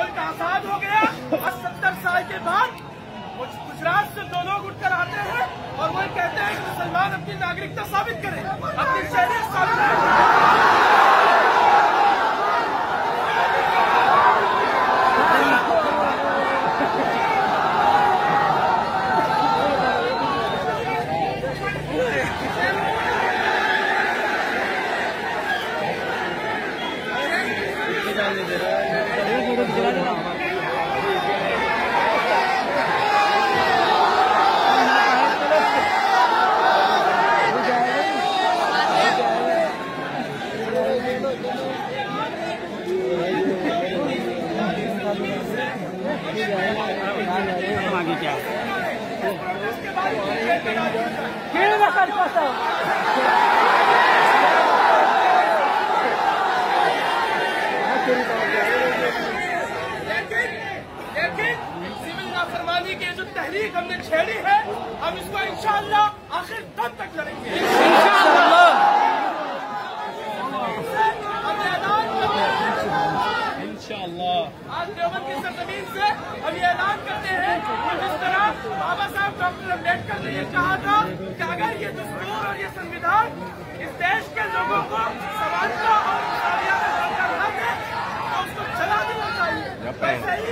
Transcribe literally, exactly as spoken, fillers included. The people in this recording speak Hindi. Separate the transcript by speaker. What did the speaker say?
Speaker 1: मुल्क आजाद हो गया और सत्तर साल के बाद गुजरात से दो लोग उठकर आते हैं और वो कहते हैं कि मुसलमान अपनी नागरिकता साबित करें, अपनी शहरियत साबित करें।
Speaker 2: आगे क्या
Speaker 1: लेकिन सिविल नाफरमानी की जो तहरीक हमने छेड़ी है, हम इसको इंशाअल्लाह आखिर तक तक लड़ेंगे। आज देवबंद की सरजमीन से हम ये ऐलान करते हैं कि जिस तरह बाबा साहब डॉक्टर अम्बेडकर ने ये कहा था कि अगर ये दस्तूर और ये संविधान इस देश के लोगों को समानता और इंसानियत में दे तो उसको चला देना चाहिए। वैसे ही